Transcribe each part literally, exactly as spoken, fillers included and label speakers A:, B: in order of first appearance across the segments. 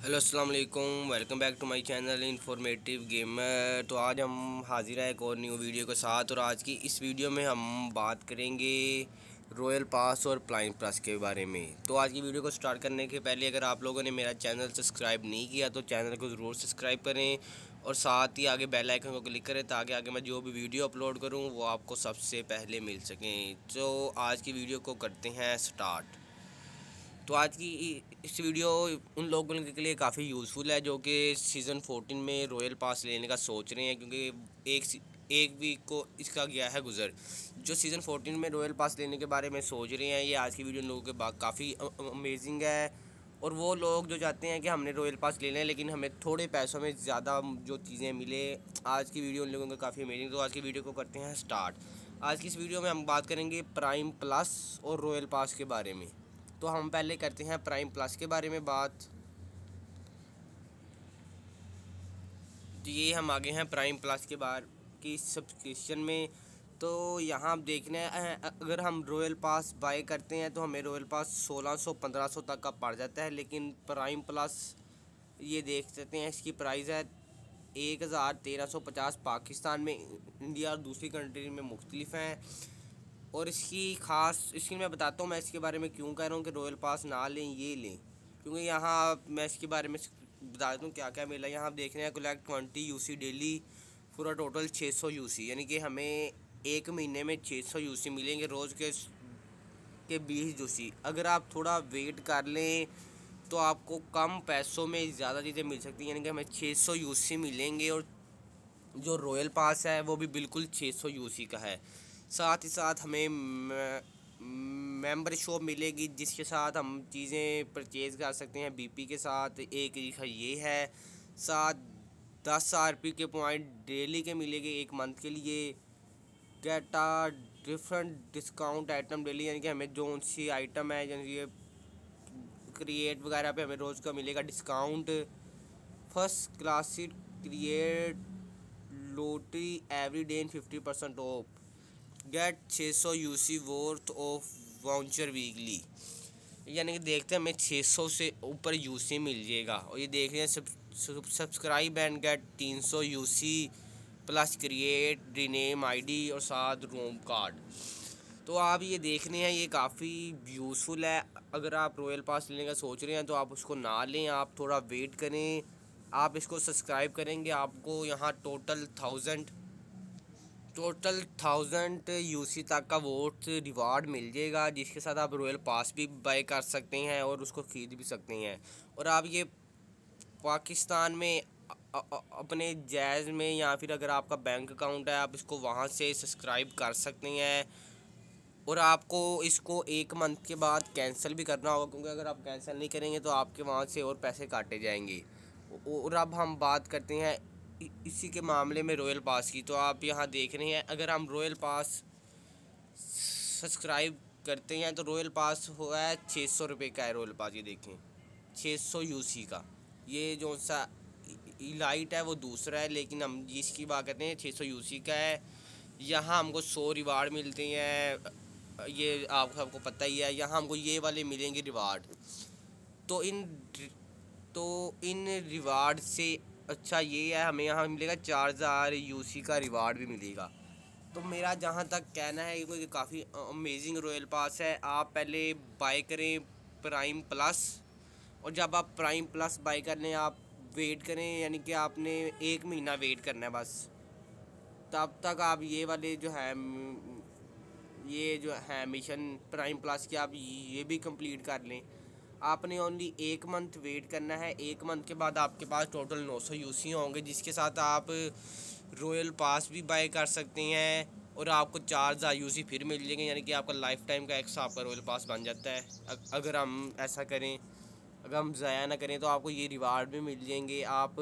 A: Hello अस्सलाम वालेकुम, welcome back to my channel informative gamer. तो आज हम हाजिर है एक और न्यू वीडियो के साथ। और आज की इस वीडियो में हम बात करेंगे रॉयल पास और प्राइम प्लस के बारे में। तो आज की वीडियो को स्टार्ट करने के पहले अगर आप लोगों ने मेरा चैनल सब्सक्राइब नहीं किया तो चैनल को ज़रूर सब्सक्राइब करें और साथ ही आगे बेल आइकन को क्लिक करें ताकि आगे मैं जो भी वीडियो अपलोड करूँ वो आपको सबसे पहले मिल सकें। तो आज की वीडियो को करते हैं स्टार्ट। तो आज की इस वीडियो उन लोगों के लिए काफ़ी यूज़फुल है जो कि सीज़न फोर्टीन में रॉयल पास लेने का सोच रहे हैं, क्योंकि एक एक वीक को इसका गया है गुजर। जो सीज़न फोर्टीन में रॉयल पास लेने के बारे में सोच रहे हैं, ये आज की वीडियो उन लोगों के बाद काफ़ी अमेजिंग है। और वो लोग जो चाहते हैं कि हमने रॉयल पास ले लें लेकिन हमें थोड़े पैसों में ज़्यादा जो चीज़ें मिले, आज की वीडियो उन लोगों का काफ़ी अमेजिंग। तो आज की वीडियो को करते हैं स्टार्ट। आज की इस वीडियो में हम बात करेंगे प्राइम प्लस और रॉयल पास के बारे में। तो हम पहले करते हैं प्राइम प्लस के बारे में बात। तो ये हम आगे हैं प्राइम प्लस के बारे की सब्सक्रिप्शन में। तो यहाँ आप देखना है, अगर हम रॉयल पास बाय करते हैं तो हमें रॉयल पास सोलह सौ पंद्रह सौ तक का पड़ जाता है। लेकिन प्राइम प्लस ये देख सकते हैं, इसकी प्राइस है एक हज़ार तेरह सौ पचास पाकिस्तान में। इंडिया और दूसरी कंट्री में मुख्तलिफ हैं। और इसकी ख़ास इसकी मैं बताता हूँ मैं इसके बारे में क्यों कह रहा हूँ कि रॉयल पास ना लें, ये लें। क्योंकि यहाँ मैं इसके बारे में बता देता हूँ क्या क्या मिला। यहाँ आप देख रहे हैं कलेक्ट ट्वेंटी यूसी डेली पूरा टोटल छः सौ यूसी, यानी कि हमें एक महीने में छः सौ यूसी मिलेंगे रोज़ के के बीस यूसी। अगर आप थोड़ा वेट कर लें तो आपको कम पैसों में ज़्यादा चीज़ें मिल सकती हैं, यानी कि हमें छः सौ यूसी मिलेंगे। और जो रॉयल पास है वो भी बिल्कुल छः सौ यूसी का है। साथ ही साथ हमें मेंबरशिप मिलेगी जिसके साथ हम चीज़ें परचेज़ कर सकते हैं बीपी के साथ। एक ये है, साथ दस आर पी के पॉइंट डेली के मिलेंगे एक मंथ के लिए। Get a different discount item daily, यानी कि हमें जो सी आइटम है यानी ये क्रिएट वगैरह पे हमें रोज़ का मिलेगा discount. First class create lottery every day in fifty percent off. Get छः सौ UC worth of voucher weekly, यानी कि देखते हैं हमें छः सौ से ऊपर यूसी मिल जाएगा। और ये देख रहे हैं सब सब्सक्राइब एंड गेट तीन सौ UC plus create rename ID और साथ रोम कार्ड। तो आप ये देखने हैं, ये काफ़ी यूज़फुल है। अगर आप रॉयल पास लेने का सोच रहे हैं तो आप उसको ना लें, आप थोड़ा वेट करें। आप इसको सब्सक्राइब करेंगे आपको यहाँ total thousand total thousand UC तक का वोट रिवार्ड मिल जाएगा, जिसके साथ आप रॉयल पास भी बाय कर सकते हैं और उसको ख़रीद भी सकते हैं। और आप ये पाकिस्तान में अ, अ, अपने जैज़ में या फिर अगर आपका बैंक अकाउंट है आप इसको वहाँ से सब्सक्राइब कर सकते हैं। और आपको इसको एक मंथ के बाद कैंसिल भी करना होगा, क्योंकि अगर आप कैंसिल नहीं करेंगे तो आपके वहाँ से और पैसे काटे जाएंगे। और अब हम बात करते हैं इसी के मामले में रॉयल पास की। तो आप यहाँ देख रहे हैं, अगर हम रॉयल पास सब्सक्राइब करते हैं तो रॉयल पास हुआ है छः सौ रुपये का है। रॉयल पास ये देखें छः सौ यूसी का, ये जो सा इलाइट है वो दूसरा है, लेकिन हम जिसकी बात करते हैं छः सौ यूसी का है। यहाँ हमको सौ रिवार्ड मिलते हैं, ये आप सबको पता ही है। यहाँ हमको ये वाले मिलेंगे रिवार्ड। तो इन तो इन रिवार्ड से अच्छा ये है, हमें यहाँ मिलेगा चार हज़ार यूसी का रिवार्ड भी मिलेगा। तो मेरा जहाँ तक कहना है ये काफ़ी अमेजिंग रॉयल पास है। आप पहले बाय करें प्राइम प्लस, और जब आप प्राइम प्लस बाय कर लें आप वेट करें, यानी कि आपने एक महीना वेट करना है बस। तब तक आप ये वाले जो है ये जो है मिशन प्राइम प्लस के आप ये भी कंप्लीट कर लें। आपने ओनली एक मंथ वेट करना है। एक मंथ के बाद आपके पास टोटल नौ सौ यूसी होंगे, जिसके साथ आप रॉयल पास भी बाय कर सकते हैं और आपको चार हज़ार यूसी फिर मिल जाएंगे, यानी कि आपका लाइफ टाइम का एक आपका रॉयल पास बन जाता है। अगर हम ऐसा करें, अगर हम ज़ाया ना करें तो आपको ये रिवार्ड भी मिल जाएंगे। आप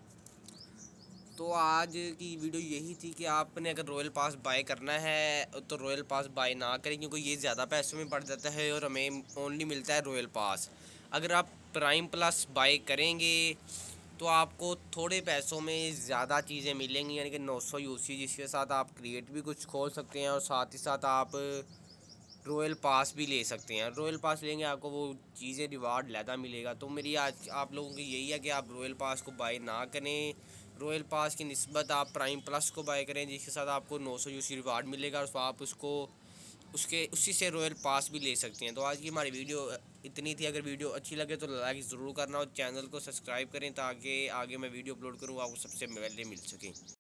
A: तो आज की वीडियो यही थी कि आपने अगर रॉयल पास बाय करना है तो रॉयल पास बाय ना करें, क्योंकि ये ज़्यादा पैसों में पड़ जाता है और हमें ओनली मिलता है रॉयल पास। अगर आप प्राइम प्लस बाय करेंगे तो आपको थोड़े पैसों में ज़्यादा चीज़ें मिलेंगी, यानी कि नौ सौ यूसी, जिसके साथ आप क्रिएट भी कुछ खोल सकते हैं और साथ ही साथ आप रॉयल पास भी ले सकते हैं। रॉयल पास लेंगे आपको वो चीज़ें रिवार्ड ज़्यादा मिलेगा। तो मेरी आज आप लोगों की यही है कि आप रॉयल पास को बाय ना करें, रॉयल पास की निस्बत आप प्राइम प्लस को बाय करें, जिसके साथ आपको नौ सौ यूसी रिवार्ड मिलेगा और आप उसको उसके उसी से रॉयल पास भी ले सकते हैं। तो आज की हमारी वीडियो इतनी थी। अगर वीडियो अच्छी लगे तो लाइक ज़रूर करना और चैनल को सब्सक्राइब करें ताकि आगे मैं वीडियो अपलोड करूँ आपको सबसे पहले मिल सके।